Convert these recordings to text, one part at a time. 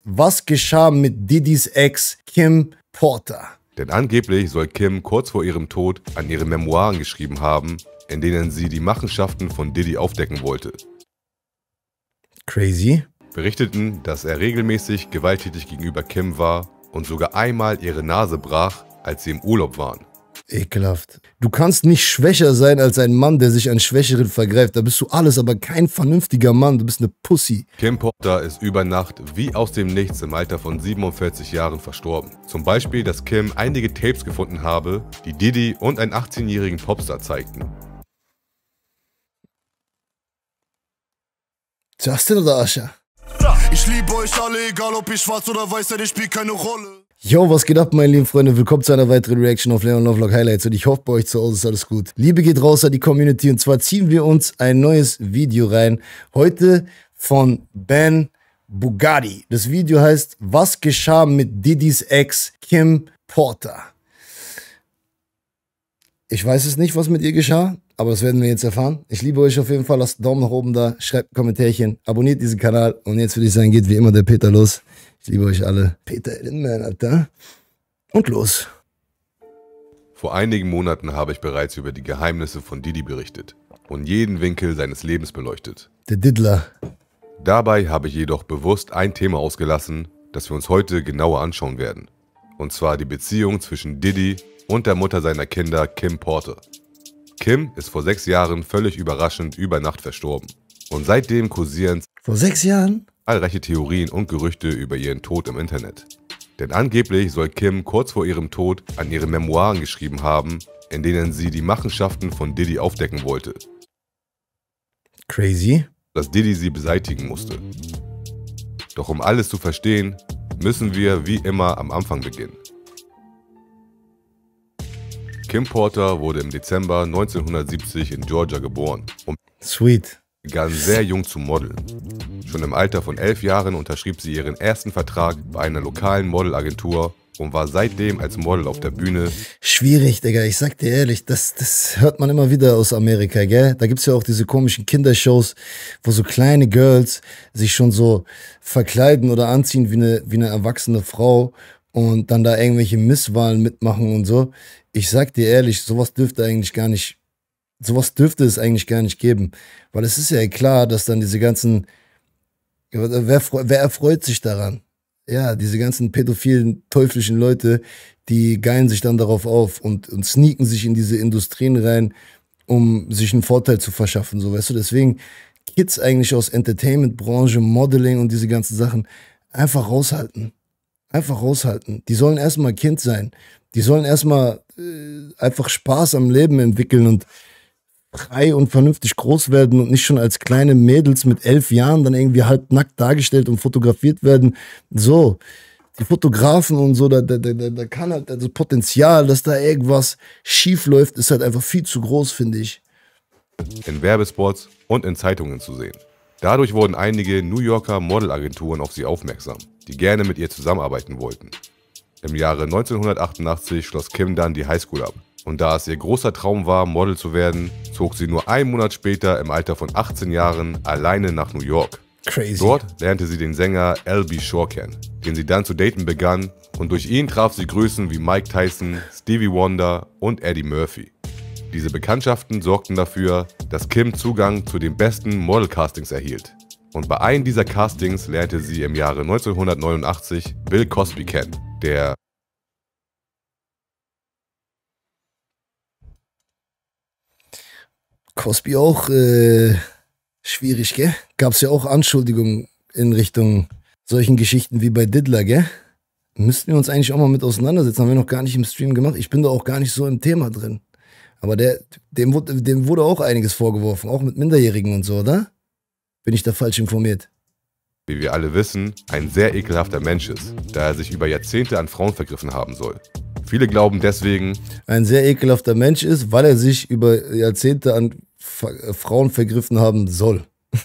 was geschah mit Didis Ex Kim Porter? Denn angeblich soll Kim kurz vor ihrem Tod an ihre Memoiren geschrieben haben, in denen sie die Machenschaften von Diddy aufdecken wollte. Crazy. Berichteten, dass er regelmäßig gewalttätig gegenüber Kim war und sogar einmal ihre Nase brach, als sie im Urlaub waren. Ekelhaft. Du kannst nicht schwächer sein als ein Mann, der sich an Schwächeren vergreift. Da bist du alles, aber kein vernünftiger Mann. Du bist eine Pussy. Kim Porter ist über Nacht wie aus dem Nichts im Alter von 47 Jahren verstorben. Zum Beispiel, dass Kim einige Tapes gefunden habe, die Diddy und einen 18-jährigen Popstar zeigten. Justin oder Ascha? Ich liebe euch alle, egal ob ich schwarz oder weiß, denn ich spielt keine Rolle. Yo, was geht ab, meine lieben Freunde? Willkommen zu einer weiteren Reaction auf Leon Lovelock Highlights und ich hoffe, bei euch zu Hause ist alles gut. Liebe geht raus an die Community und zwar ziehen wir uns ein neues Video rein. Heute von Ben Bugatti. Das Video heißt, was geschah mit Didis Ex Kim Porter? Ich weiß es nicht, was mit ihr geschah, aber das werden wir jetzt erfahren. Ich liebe euch auf jeden Fall, lasst einen Daumen nach oben da, schreibt ein Kommentärchen, abonniert diesen Kanal und jetzt würde ich sagen, geht wie immer der Peter los. Ich liebe euch alle. Peter Innman, Alter. Und los. Vor einigen Monaten habe ich bereits über die Geheimnisse von Diddy berichtet und jeden Winkel seines Lebens beleuchtet. Der Diddler. Dabei habe ich jedoch bewusst ein Thema ausgelassen, das wir uns heute genauer anschauen werden. Und zwar die Beziehung zwischen Diddy und der Mutter seiner Kinder, Kim Porter. Kim ist vor 6 Jahren völlig überraschend über Nacht verstorben. Und seitdem kursieren Vor 6 Jahren? zahlreiche Theorien und Gerüchte über ihren Tod im Internet. Denn angeblich soll Kim kurz vor ihrem Tod an ihre Memoiren geschrieben haben, in denen sie die Machenschaften von Diddy aufdecken wollte. Crazy. Dass Diddy sie beseitigen musste. Doch um alles zu verstehen, müssen wir wie immer am Anfang beginnen. Kim Porter wurde im Dezember 1970 in Georgia geboren und Sweet. begann sehr jung zu modeln. Schon im Alter von 11 Jahren unterschrieb sie ihren ersten Vertrag bei einer lokalen Modelagentur und war seitdem als Model auf der Bühne. Schwierig, Digga. Ich sag dir ehrlich, das hört man immer wieder aus Amerika, gell? Da gibt's ja auch diese komischen Kindershows, wo so kleine Girls sich schon so verkleiden oder anziehen wie eine erwachsene Frau und dann da irgendwelche Misswahlen mitmachen und so. Ich sag dir ehrlich, sowas dürfte es eigentlich gar nicht geben. Weil es ist ja klar, dass dann diese ganzen, wer erfreut sich daran? Ja, diese ganzen pädophilen, teuflischen Leute, die geilen sich dann darauf auf und sneaken sich in diese Industrien rein, um sich einen Vorteil zu verschaffen, so, weißt du? Deswegen Kids eigentlich aus Entertainment-Branche, Modeling und diese ganzen Sachen einfach raushalten. Einfach raushalten. Die sollen erstmal Kind sein. Die sollen erstmal einfach Spaß am Leben entwickeln und frei und vernünftig groß werden und nicht schon als kleine Mädels mit 11 Jahren dann irgendwie halbnackt dargestellt und fotografiert werden. So, die Fotografen und so, da kann halt, also Potenzial, dass da irgendwas schief läuft, ist halt einfach viel zu groß, finde ich. In Werbespots und in Zeitungen zu sehen. Dadurch wurden einige New Yorker Modelagenturen auf sie aufmerksam, die gerne mit ihr zusammenarbeiten wollten. Im Jahre 1988 schloss Kim dann die Highschool ab. Und da es ihr großer Traum war, Model zu werden, zog sie nur einen Monat später im Alter von 18 Jahren alleine nach New York. Crazy. Dort lernte sie den Sänger L.B. Shore kennen, den sie dann zu daten begann, und durch ihn traf sie Größen wie Mike Tyson, Stevie Wonder und Eddie Murphy. Diese Bekanntschaften sorgten dafür, dass Kim Zugang zu den besten Model-Castings erhielt. Und bei einem dieser Castings lernte sie im Jahre 1989 Bill Cosby kennen, der Cosby auch schwierig, gell? Gab's ja auch Anschuldigungen in Richtung solchen Geschichten wie bei Diddler, gell? Müssten wir uns eigentlich auch mal mit auseinandersetzen. Haben wir noch gar nicht im Stream gemacht. Ich bin da auch gar nicht so im Thema drin. Aber dem wurde auch einiges vorgeworfen, auch mit Minderjährigen und so, oder? Bin ich da falsch informiert? wie wir alle wissen, ein sehr ekelhafter Mensch ist, da er sich über Jahrzehnte an Frauen vergriffen haben soll. Viele glauben deswegen, ein sehr ekelhafter Mensch ist, weil er sich über Jahrzehnte an Frauen vergriffen haben soll.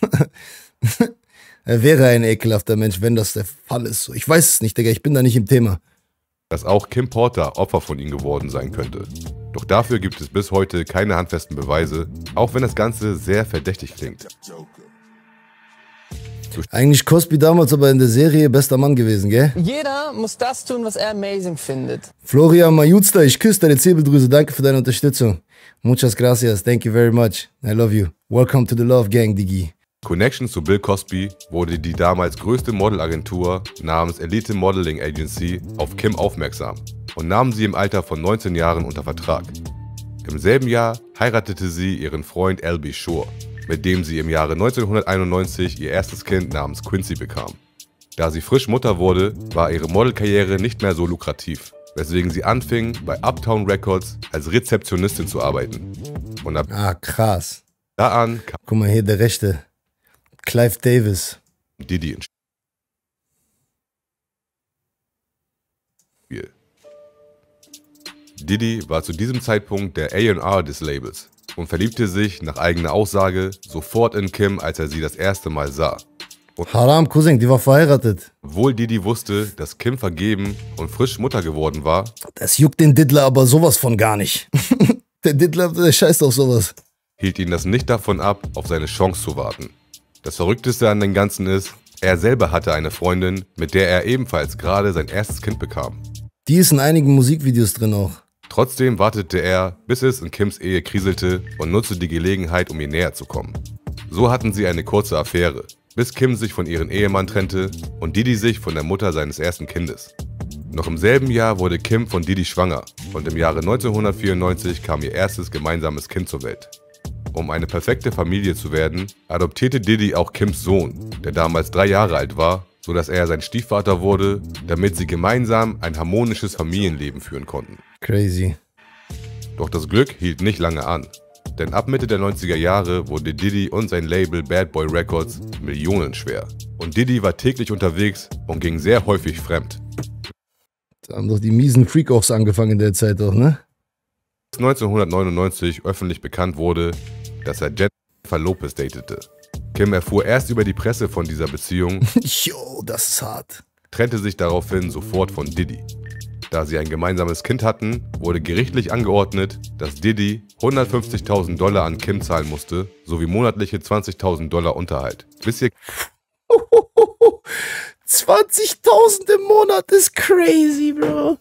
Er wäre ein ekelhafter Mensch, wenn das der Fall ist. Ich weiß es nicht, Digga, ich bin da nicht im Thema. dass auch Kim Porter Opfer von ihm geworden sein könnte. Doch dafür gibt es bis heute keine handfesten Beweise, auch wenn das Ganze sehr verdächtig klingt. Eigentlich Cosby damals aber in der Serie bester Mann gewesen, gell? Jeder muss das tun, was er amazing findet. Florian Majuzda, ich küsse deine Zirbeldrüse. Danke für deine Unterstützung. Muchas gracias. Thank you very much. I love you. Welcome to the Love Gang, Digi. Connection zu Bill Cosby wurde die damals größte Modelagentur namens Elite Modeling Agency auf Kim aufmerksam und nahm sie im Alter von 19 Jahren unter Vertrag. Im selben Jahr heiratete sie ihren Freund Albie Shore, mit dem sie im Jahre 1991 ihr erstes Kind namens Quincy bekam. Da sie frisch Mutter wurde, war ihre Modelkarriere nicht mehr so lukrativ, weswegen sie anfing, bei Uptown Records als Rezeptionistin zu arbeiten. Und ab krass. da an kam Guck mal hier, der Rechte. Clive Davis. Diddy ins Spiel. Diddy war zu diesem Zeitpunkt der A&R des Labels und verliebte sich nach eigener Aussage sofort in Kim, als er sie das erste Mal sah. Haram, Cousin, die war verheiratet. Obwohl Diddy wusste, dass Kim vergeben und frisch Mutter geworden war, Das juckt den Diddler aber sowas von gar nicht. Der Diddler, der scheißt auf sowas. hielt ihn das nicht davon ab, auf seine Chance zu warten. Das Verrückteste an dem Ganzen ist, er selber hatte eine Freundin, mit der er ebenfalls gerade sein erstes Kind bekam. Die ist in einigen Musikvideos drin auch. Trotzdem wartete er, bis es in Kims Ehe kriselte und nutzte die Gelegenheit, um ihr näher zu kommen. So hatten sie eine kurze Affäre, bis Kim sich von ihrem Ehemann trennte und Diddy sich von der Mutter seines ersten Kindes. Noch im selben Jahr wurde Kim von Diddy schwanger und im Jahre 1994 kam ihr erstes gemeinsames Kind zur Welt. Um eine perfekte Familie zu werden, adoptierte Diddy auch Kims Sohn, der damals 3 Jahre alt war, sodass er sein Stiefvater wurde, damit sie gemeinsam ein harmonisches Familienleben führen konnten. Crazy. Doch das Glück hielt nicht lange an, denn ab Mitte der 90er Jahre wurde Diddy und sein Label Bad Boy Records millionenschwer. Und Diddy war täglich unterwegs und ging sehr häufig fremd. Da haben doch die miesen Freak-Offs angefangen in der Zeit auch, ne? Als 1999 öffentlich bekannt wurde, dass er Jennifer Lopez datete. Kim erfuhr erst über die Presse von dieser Beziehung, Jo, das ist hart. trennte sich daraufhin sofort von Diddy. Da sie ein gemeinsames Kind hatten, wurde gerichtlich angeordnet, dass Diddy $150.000 an Kim zahlen musste, sowie monatliche $20.000 Unterhalt. Bis ihr 20.000 im Monat ist crazy, Bro.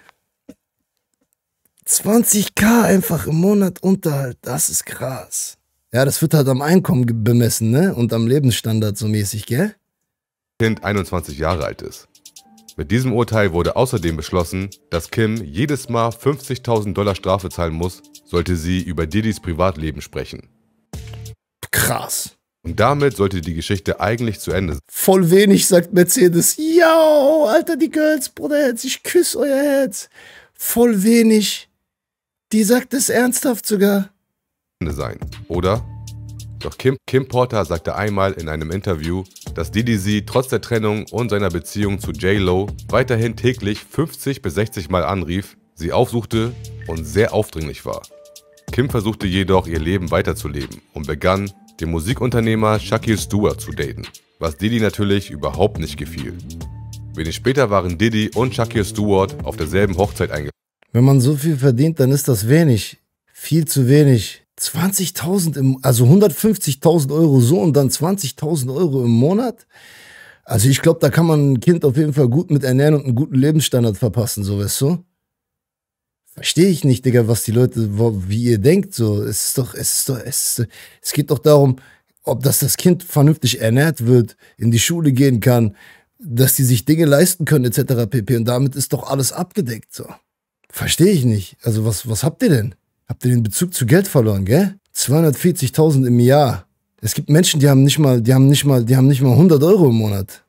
20.000 einfach im Monat Unterhalt, das ist krass. Ja, das wird halt am Einkommen bemessen, ne? Und am Lebensstandard so mäßig, gell? Kind 21 Jahre alt ist. Mit diesem Urteil wurde außerdem beschlossen, dass Kim jedes Mal $50.000 Strafe zahlen muss, sollte sie über Diddys Privatleben sprechen. Krass. Und damit sollte die Geschichte eigentlich zu Ende sein. Voll wenig, sagt Mercedes. Yo, Alter, die Girls, Bruderherz, ich küsse euer Herz. Voll wenig. Die sagt es ernsthaft sogar. Oder? Doch Kim Porter sagte einmal in einem Interview, dass Diddy sie trotz der Trennung und seiner Beziehung zu J-Lo weiterhin täglich 50 bis 60 Mal anrief, sie aufsuchte und sehr aufdringlich war. Kim versuchte jedoch, ihr Leben weiterzuleben und begann, den Musikunternehmer Shaquille Stewart zu daten, was Diddy natürlich überhaupt nicht gefiel. Wenig später waren Diddy und Shaquille Stewart auf derselben Hochzeit eingeladen. Wenn man so viel verdient, dann ist das wenig. Viel zu wenig. 20.000 also 150.000 Euro so und dann 20.000 Euro im Monat? Also ich glaube, da kann man ein Kind auf jeden Fall gut mit ernähren und einen guten Lebensstandard verpassen, so, weißt du? Verstehe ich nicht, Digga, was die Leute, wie ihr denkt, so. Es geht doch darum, ob das Kind vernünftig ernährt wird, in die Schule gehen kann, dass die sich Dinge leisten können, etc. pp. Und damit ist doch alles abgedeckt, so. Verstehe ich nicht. Also was habt ihr denn? Habt ihr den Bezug zu Geld verloren, gell? 240.000 im Jahr. Es gibt Menschen, die haben nicht mal 100 Euro im Monat.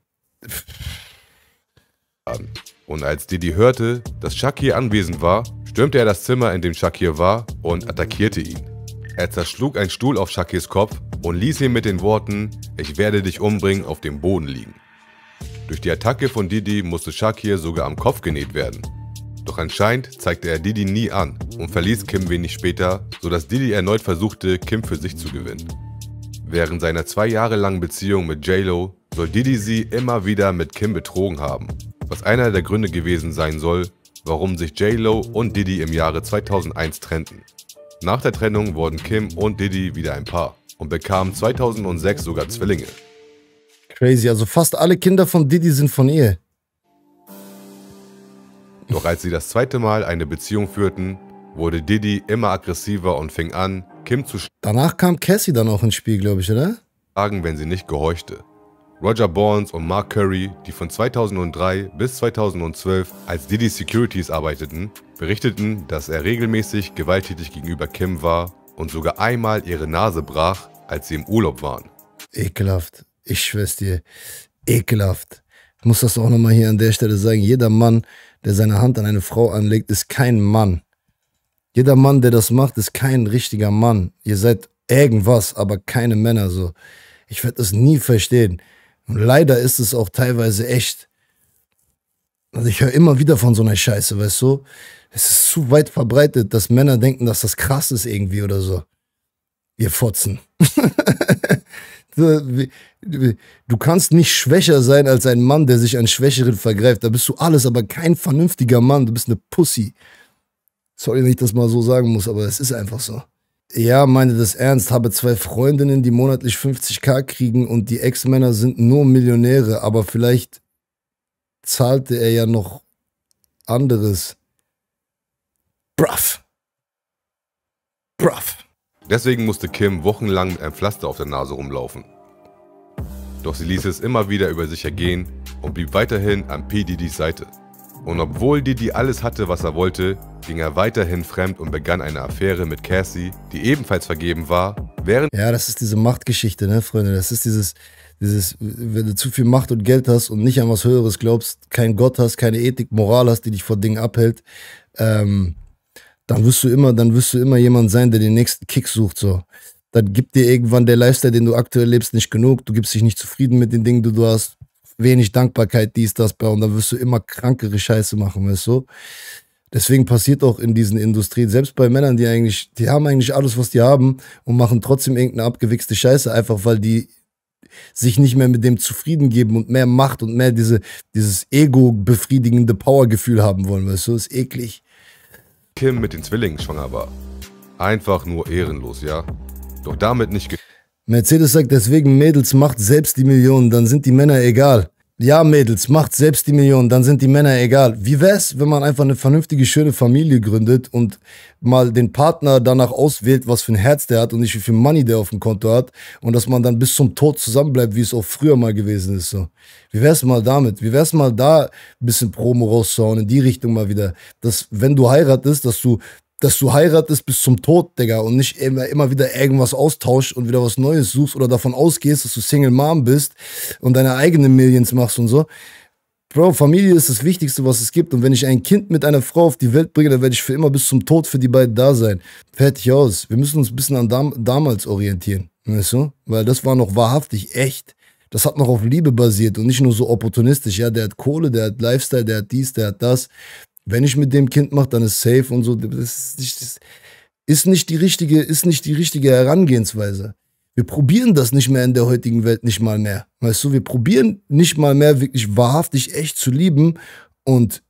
Und als Diddy hörte, dass Shakir anwesend war, stürmte er das Zimmer, in dem Shakir war, und attackierte ihn. Er zerschlug einen Stuhl auf Shakirs Kopf und ließ ihn mit den Worten „Ich werde dich umbringen" auf dem Boden liegen. Durch die Attacke von Diddy musste Shakir sogar am Kopf genäht werden. Doch anscheinend zeigte er Diddy nie an und verließ Kim wenig später, sodass Diddy erneut versuchte, Kim für sich zu gewinnen. Während seiner 2 Jahre langen Beziehung mit J-Lo soll Diddy sie immer wieder mit Kim betrogen haben, was einer der Gründe gewesen sein soll, warum sich J-Lo und Diddy im Jahre 2001 trennten. Nach der Trennung wurden Kim und Diddy wieder ein Paar und bekamen 2006 sogar Zwillinge. Crazy. Also fast alle Kinder von Diddy sind von ihr. Doch als sie das zweite Mal eine Beziehung führten, wurde Diddy immer aggressiver und fing an, Kim zu Danach kam Cassie dann auch ins Spiel, glaube ich, oder? schlagen, wenn sie nicht gehorchte. Roger Barnes und Mark Curry, die von 2003 bis 2012 als Diddy Securities arbeiteten, berichteten, dass er regelmäßig gewalttätig gegenüber Kim war und sogar einmal ihre Nase brach, als sie im Urlaub waren. Ekelhaft. Ich schwör's dir. Ekelhaft. Ich muss das auch nochmal hier an der Stelle sagen. Jeder Mann, der seine Hand an eine Frau anlegt, ist kein Mann. Jeder Mann, der das macht, ist kein richtiger Mann. Ihr seid irgendwas, aber keine Männer so. Ich werde das nie verstehen. Und leider ist es auch teilweise echt. Also ich höre immer wieder von so einer Scheiße, weißt du? Es ist zu weit verbreitet, dass Männer denken, dass das krass ist irgendwie oder so. Ihr Fotzen. Du kannst nicht schwächer sein als ein Mann, der sich an Schwächeren vergreift. Da bist du alles, aber kein vernünftiger Mann. Du bist eine Pussy. Sorry, wenn ich das mal so sagen muss, aber es ist einfach so. Ja, meine das ernst. Habe 2 Freundinnen, die monatlich 50.000 kriegen und die Ex-Männer sind nur Millionäre. Aber vielleicht zahlte er ja noch anderes. Bruv. Deswegen musste Kim wochenlang mit einem Pflaster auf der Nase rumlaufen. Doch sie ließ es immer wieder über sich ergehen und blieb weiterhin an P. Diddys Seite. Und obwohl Diddy alles hatte, was er wollte, ging er weiterhin fremd und begann eine Affäre mit Cassie, die ebenfalls vergeben war, während... Ja, das ist diese Machtgeschichte, ne, Freunde? Das ist dieses, wenn du zu viel Macht und Geld hast und nicht an was Höheres glaubst, kein Gott hast, keine Ethik, Moral hast, die dich vor Dingen abhält, dann wirst du immer jemand sein, der den nächsten Kick sucht, so. Dann gibt dir irgendwann der Lifestyle, den du aktuell lebst, nicht genug. Du gibst dich nicht zufrieden mit den Dingen, die du hast. Wenig Dankbarkeit, dies, das, und dann wirst du immer krankere Scheiße machen, weißt du? Deswegen passiert auch in diesen Industrien, selbst bei Männern, die haben eigentlich alles, was die haben und machen trotzdem irgendeine abgewichste Scheiße, einfach weil die sich nicht mehr mit dem zufrieden geben und mehr Macht und mehr dieses ego-befriedigende Powergefühl haben wollen, weißt du? Das ist eklig. Kim mit den Zwillingen schwanger war. Einfach nur ehrenlos, ja? Doch damit nicht Mercedes sagt deswegen, Mädels, macht selbst die Millionen, dann sind die Männer egal. Ja, Mädels, macht selbst die Millionen, dann sind die Männer egal. Wie wär's, wenn man einfach eine vernünftige, schöne Familie gründet und mal den Partner danach auswählt, was für ein Herz der hat und nicht wie viel Money der auf dem Konto hat und dass man dann bis zum Tod zusammenbleibt, wie es auch früher mal gewesen ist. So. Wie wär's mal damit? Wie wär's mal da ein bisschen Promo rauszuhauen, in die Richtung mal wieder, dass wenn du heiratest, dass du heiratest bis zum Tod, Digga, und nicht immer wieder irgendwas austauschst und wieder was Neues suchst oder davon ausgehst, dass du Single Mom bist und deine eigenen Millions machst und so. Bro, Familie ist das Wichtigste, was es gibt. Und wenn ich ein Kind mit einer Frau auf die Welt bringe, dann werde ich für immer bis zum Tod für die beiden da sein. Fertig aus. Wir müssen uns ein bisschen an damals orientieren, weißt du? Weil das war noch wahrhaftig echt. Das hat noch auf Liebe basiert und nicht nur so opportunistisch. Ja, der hat Kohle, der hat Lifestyle, der hat dies, der hat das. Wenn ich mit dem Kind mache, dann ist safe und so. Das ist nicht die richtige Herangehensweise. Wir probieren das nicht mehr in der heutigen Welt, nicht mal mehr. Weißt du, wir probieren nicht mal mehr wirklich wahrhaftig echt zu lieben und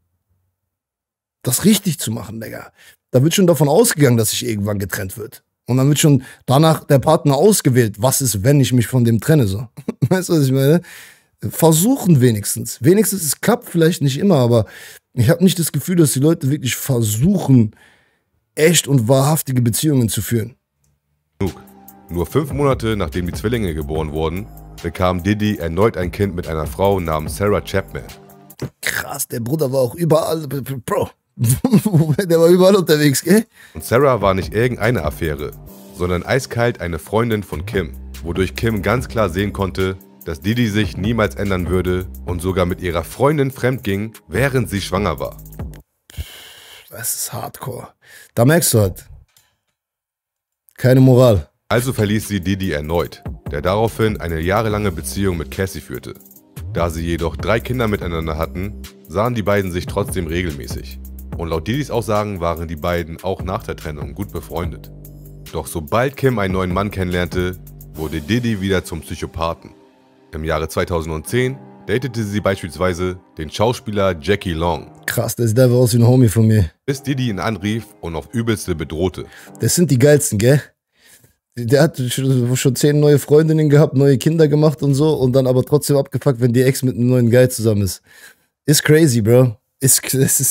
das richtig zu machen, Digga. Da wird schon davon ausgegangen, dass sich irgendwann getrennt wird. Und dann wird schon danach der Partner ausgewählt. Was ist, wenn ich mich von dem trenne, so? Weißt du, was ich meine? Versuchen wenigstens. Wenigstens, es klappt vielleicht nicht immer, aber ich habe nicht das Gefühl, dass die Leute wirklich versuchen, echt und wahrhaftige Beziehungen zu führen. Nur 5 Monate nachdem die Zwillinge geboren wurden, bekam Diddy erneut ein Kind mit einer Frau namens Sarah Chapman. Krass, der Bruder war auch überall, Bro, der war überall unterwegs, gell? Und Sarah war nicht irgendeine Affäre, sondern eiskalt eine Freundin von Kim, wodurch Kim ganz klar sehen konnte, dass Diddy sich niemals ändern würde und sogar mit ihrer Freundin fremdging, während sie schwanger war. Das ist Hardcore. Da merkst du halt. Keine Moral. Also verließ sie Diddy erneut, der daraufhin eine jahrelange Beziehung mit Cassie führte. Da sie jedoch 3 Kinder miteinander hatten, sahen die beiden sich trotzdem regelmäßig. Und laut Diddys Aussagen waren die beiden auch nach der Trennung gut befreundet. Doch sobald Kim einen neuen Mann kennenlernte, wurde Diddy wieder zum Psychopathen. Im Jahre 2010 datete sie beispielsweise den Schauspieler Jackie Long. Krass, der sieht einfach aus wie ein Homie von mir. Bis Diddy ihn anrief und auf Übelste bedrohte. Das sind die geilsten, gell? Der hat schon 10 neue Freundinnen gehabt, neue Kinder gemacht und so und dann aber trotzdem abgefuckt, wenn die Ex mit einem neuen Guy zusammen ist. Ist crazy, Bro. Ist.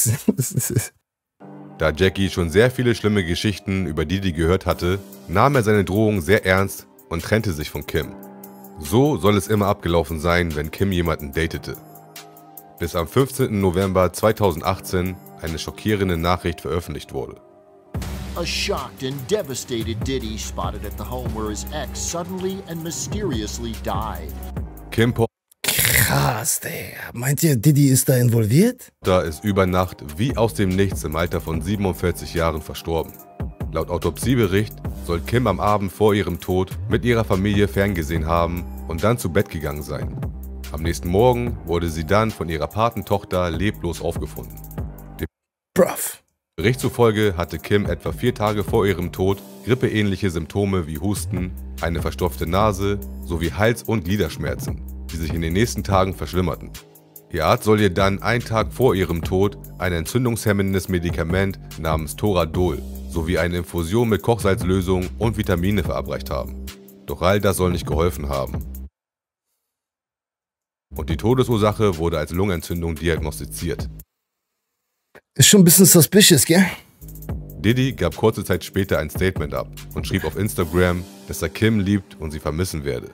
Da Jackie schon sehr viele schlimme Geschichten über Diddy gehört hatte, nahm er seine Drohung sehr ernst und trennte sich von Kim. So soll es immer abgelaufen sein, wenn Kim jemanden datete. Bis am 15. November 2018 eine schockierende Nachricht veröffentlicht wurde. A shocked and devastated Diddy spotted at the home where his ex suddenly and mysteriously died. Kim Krass, Digga. Meint ihr, Diddy ist da involviert? Porter ist über Nacht wie aus dem Nichts im Alter von 47 Jahren verstorben. Laut Autopsiebericht soll Kim am Abend vor ihrem Tod mit ihrer Familie ferngesehen haben und dann zu Bett gegangen sein. Am nächsten Morgen wurde sie dann von ihrer Patentochter leblos aufgefunden. Bruv. Bericht zufolge hatte Kim etwa 4 Tage vor ihrem Tod grippeähnliche Symptome wie Husten, eine verstopfte Nase sowie Hals- und Gliederschmerzen, die sich in den nächsten Tagen verschlimmerten. Ihr Arzt soll ihr dann einen Tag vor ihrem Tod ein entzündungshemmendes Medikament namens Toradol sowie eine Infusion mit Kochsalzlösung und Vitamine verabreicht haben. Doch all das soll nicht geholfen haben. Und die Todesursache wurde als Lungenentzündung diagnostiziert. Ist schon ein bisschen suspicious, gell? Diddy gab kurze Zeit später ein Statement ab und schrieb auf Instagram, dass er Kim liebt und sie vermissen werde.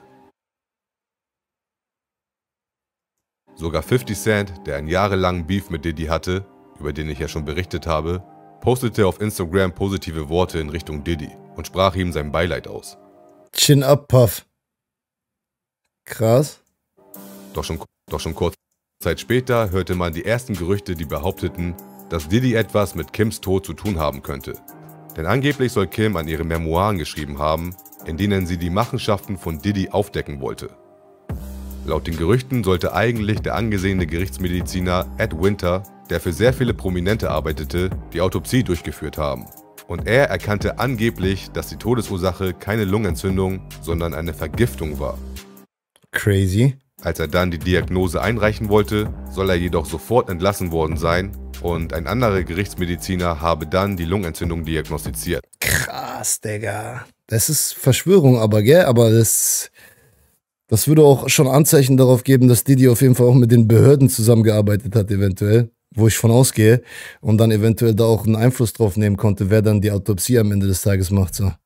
Sogar 50 Cent, der einen jahrelangen Beef mit Diddy hatte, über den ich ja schon berichtet habe, postete auf Instagram positive Worte in Richtung Diddy und sprach ihm sein Beileid aus. Chin up, Puff. Krass. Doch schon kurze Zeit später hörte man die ersten Gerüchte, die behaupteten, dass Diddy etwas mit Kims Tod zu tun haben könnte. Denn angeblich soll Kim an ihre Memoiren geschrieben haben, in denen sie die Machenschaften von Diddy aufdecken wollte. Laut den Gerüchten sollte eigentlich der angesehene Gerichtsmediziner Ed Winter, der für sehr viele Prominente arbeitete, die Autopsie durchgeführt haben. Und er erkannte angeblich, dass die Todesursache keine Lungenentzündung, sondern eine Vergiftung war. Crazy. Als er dann die Diagnose einreichen wollte, soll er jedoch sofort entlassen worden sein und ein anderer Gerichtsmediziner habe dann die Lungenentzündung diagnostiziert. Krass, Digga. Das ist Verschwörung aber, gell? Aber das würde auch schon Anzeichen darauf geben, dass Diddy auf jeden Fall auch mit den Behörden zusammengearbeitet hat, eventuell. Wo ich von ausgehe. Und dann eventuell da auch einen Einfluss drauf nehmen konnte, wer dann die Autopsie am Ende des Tages macht. So.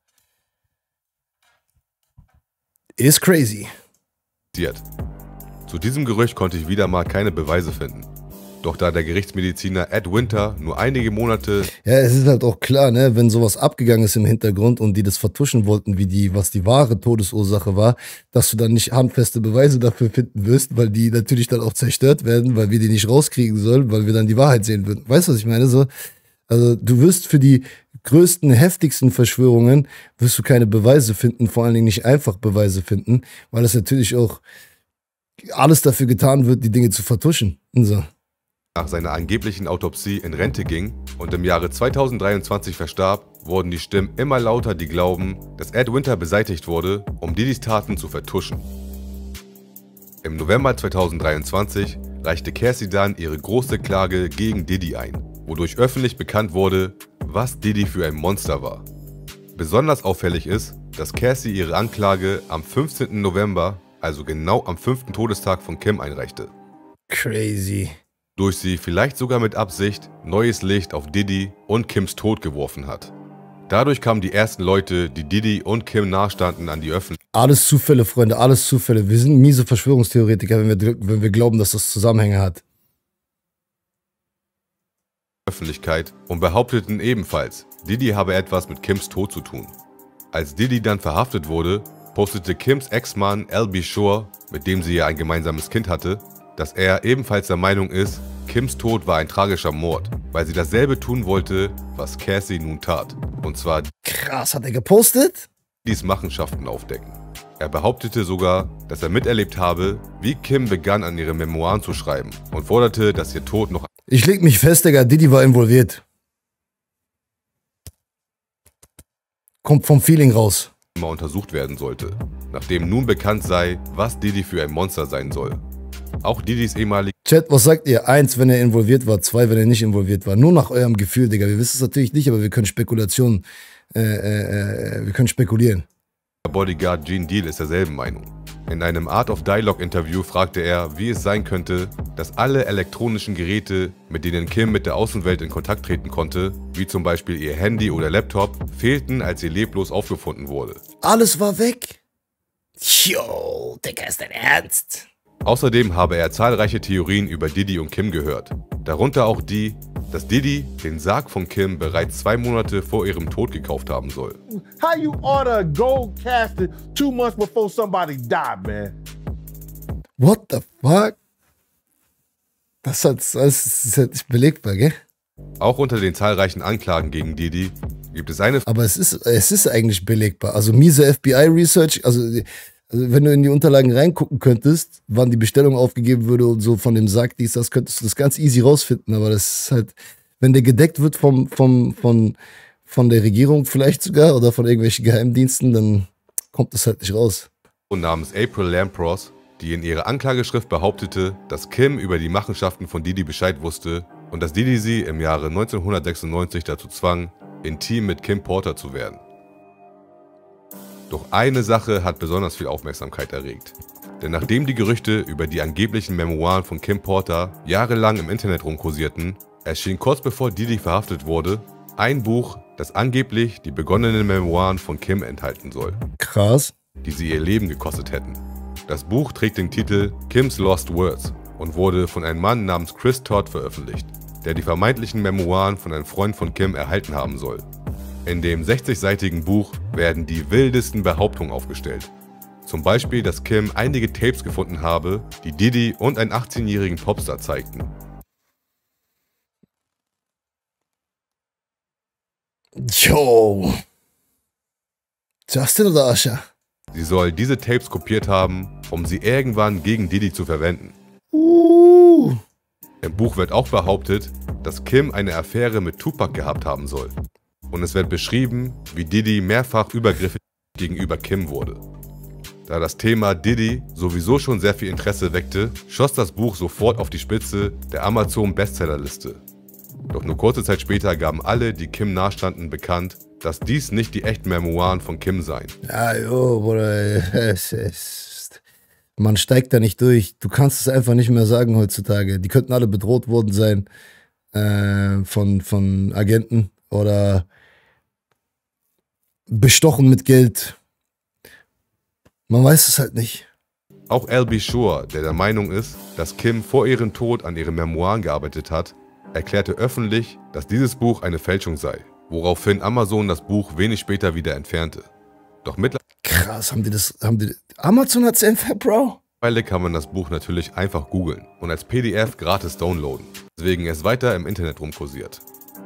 Ist crazy. Zu diesem Gerücht konnte ich wieder mal keine Beweise finden. Doch da der Gerichtsmediziner Ed Winter nur einige Monate... Ja, es ist halt auch klar, ne, wenn sowas abgegangen ist im Hintergrund und die das vertuschen wollten, was die wahre Todesursache war, dass du dann nicht handfeste Beweise dafür finden wirst, weil die natürlich dann auch zerstört werden, weil wir die nicht rauskriegen sollen, weil wir dann die Wahrheit sehen würden. Weißt du, was ich meine? So, also du wirst für die größten, heftigsten Verschwörungen wirst du keine Beweise finden, vor allen Dingen nicht einfach Beweise finden, weil es natürlich auch alles dafür getan wird, die Dinge zu vertuschen. Und so. Nach seiner angeblichen Autopsie in Rente ging und im Jahre 2023 verstarb, wurden die Stimmen immer lauter, die glauben, dass Ed Winter beseitigt wurde, um Diddys Taten zu vertuschen. Im November 2023 reichte Cassie dann ihre große Klage gegen Diddy ein, wodurch öffentlich bekannt wurde, was Diddy für ein Monster war. Besonders auffällig ist, dass Cassie ihre Anklage am 15. November, also genau am 5. Todestag von Kim, einreichte. Crazy. Durch sie vielleicht sogar mit Absicht neues Licht auf Diddy und Kims Tod geworfen hat. Dadurch kamen die ersten Leute, die Diddy und Kim nahestanden, an die Öffentlichkeit. Alles Zufälle, Freunde, alles Zufälle. Wir sind miese Verschwörungstheoretiker, wenn wir glauben, dass das Zusammenhänge hat. Und behaupteten ebenfalls, Diddy habe etwas mit Kims Tod zu tun. Als Diddy dann verhaftet wurde, postete Kims Ex-Mann Albie Shore, mit dem sie ja ein gemeinsames Kind hatte, dass er ebenfalls der Meinung ist, Kims Tod war ein tragischer Mord, weil sie dasselbe tun wollte, was Cassie nun tat. Und zwar krass, hat er gepostet? Dies Machenschaften aufdecken. Er behauptete sogar, dass er miterlebt habe, wie Kim begann, an ihre Memoiren zu schreiben und forderte, dass ihr Tod noch... Ich leg mich fest, Digga, Diddy war involviert. Kommt vom Feeling raus. ...mal untersucht werden sollte, nachdem nun bekannt sei, was Diddy für ein Monster sein soll. Auch Diddys ehemalige... Chat, was sagt ihr? 1, wenn er involviert war, 2, wenn er nicht involviert war. Nur nach eurem Gefühl, Digga. Wir wissen es natürlich nicht, aber wir können Spekulationen, wir können spekulieren. Bodyguard Gene Deal ist derselben Meinung. In einem Art of Dialogue Interview fragte er, wie es sein könnte, dass alle elektronischen Geräte, mit denen Kim mit der Außenwelt in Kontakt treten konnte, wie zum Beispiel ihr Handy oder Laptop, fehlten, als sie leblos aufgefunden wurde. Alles war weg. Yo, Digga, ist dein Ernst? Außerdem habe er zahlreiche Theorien über Diddy und Kim gehört. Darunter auch die, dass Diddy den Sarg von Kim bereits 2 Monate vor ihrem Tod gekauft haben soll. How you order a gold casket 2 months before somebody died, man? What the fuck? Das ist halt nicht belegbar, gell? Auch unter den zahlreichen Anklagen gegen Diddy gibt es eine... Aber es ist eigentlich belegbar. Also miese FBI-Research, also wenn du in die Unterlagen reingucken könntest, wann die Bestellung aufgegeben würde und so von dem Sarg, das könntest du das ganz easy rausfinden. Aber das ist halt, wenn der gedeckt wird von der Regierung vielleicht sogar oder von irgendwelchen Geheimdiensten, dann kommt das halt nicht raus. Namens April Lampros, die in ihrer Anklageschrift behauptete, dass Kim über die Machenschaften von Diddy Bescheid wusste und dass Diddy sie im Jahre 1996 dazu zwang, intim mit Kim Porter zu werden. Doch eine Sache hat besonders viel Aufmerksamkeit erregt. Denn nachdem die Gerüchte über die angeblichen Memoiren von Kim Porter jahrelang im Internet rumkursierten, erschien kurz bevor Diddy verhaftet wurde, ein Buch, das angeblich die begonnenen Memoiren von Kim enthalten soll. Krass. Die sie ihr Leben gekostet hätten. Das Buch trägt den Titel Kim's Lost Words und wurde von einem Mann namens Chris Todd veröffentlicht, der die vermeintlichen Memoiren von einem Freund von Kim erhalten haben soll. In dem 60-seitigen Buch werden die wildesten Behauptungen aufgestellt. Zum Beispiel, dass Kim einige Tapes gefunden habe, die Diddy und einen 18-jährigen Popstar zeigten. Yo. Justin oder Asha? Sie soll diese Tapes kopiert haben, um sie irgendwann gegen Diddy zu verwenden. Im Buch wird auch behauptet, dass Kim eine Affäre mit Tupac gehabt haben soll. Und es wird beschrieben, wie Diddy mehrfach übergriffig gegenüber Kim wurde. Da das Thema Diddy sowieso schon sehr viel Interesse weckte, schoss das Buch sofort auf die Spitze der Amazon-Bestsellerliste. Doch nur kurze Zeit später gaben alle, die Kim nahestanden, bekannt, dass dies nicht die echten Memoiren von Kim seien. Ja, jo, Bruder, man steigt da nicht durch. Du kannst es einfach nicht mehr sagen heutzutage. Die könnten alle bedroht worden sein von Agenten oder bestochen mit Geld. Man weiß es halt nicht. Auch L.B. Shore, der Meinung ist, dass Kim vor ihrem Tod an ihren Memoiren gearbeitet hat, erklärte öffentlich, dass dieses Buch eine Fälschung sei, woraufhin Amazon das Buch wenig später wieder entfernte. Doch Krass, Amazon hat's entfernt, Bro? Mittlerweile kann man das Buch natürlich einfach googeln und als PDF gratis downloaden, weswegen es weiter im Internet rumkursiert.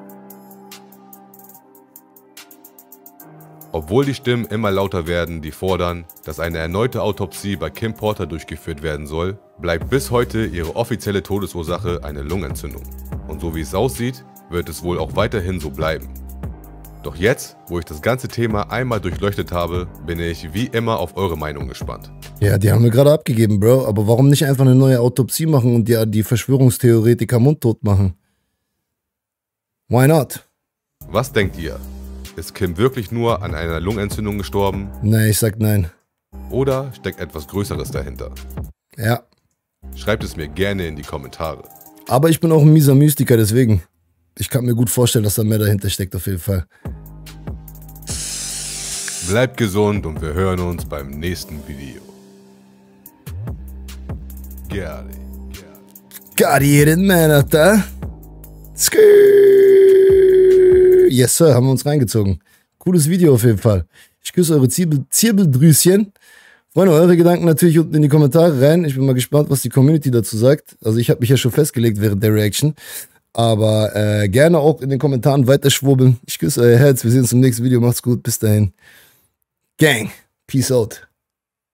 Obwohl die Stimmen immer lauter werden, die fordern, dass eine erneute Autopsie bei Kim Porter durchgeführt werden soll, bleibt bis heute ihre offizielle Todesursache eine Lungenentzündung. Und so wie es aussieht, wird es wohl auch weiterhin so bleiben. Doch jetzt, wo ich das ganze Thema einmal durchleuchtet habe, bin ich wie immer auf eure Meinung gespannt. Ja, die haben wir gerade abgegeben, Bro. Aber warum nicht einfach eine neue Autopsie machen und die Verschwörungstheoretiker mundtot machen? Why not? Was denkt ihr? Ist Kim wirklich nur an einer Lungenentzündung gestorben? Nee, ich sag nein. Oder steckt etwas Größeres dahinter? Ja. Schreibt es mir gerne in die Kommentare. Aber ich bin auch ein mieser Mystiker, deswegen. Ich kann mir gut vorstellen, dass da mehr dahinter steckt, auf jeden Fall. Bleibt gesund und wir hören uns beim nächsten Video. Got it, man, Alter. Yes, Sir, haben wir uns reingezogen. Cooles Video auf jeden Fall. Ich küsse eure Zirbeldrüschen. Freunde, eure Gedanken natürlich unten in die Kommentare rein. Ich bin mal gespannt, was die Community dazu sagt. Also ich habe mich ja schon festgelegt während der Reaction. Aber gerne auch in den Kommentaren weiterschwurbeln. Ich küsse euer Herz. Wir sehen uns im nächsten Video. Macht's gut. Bis dahin. Gang. Peace out.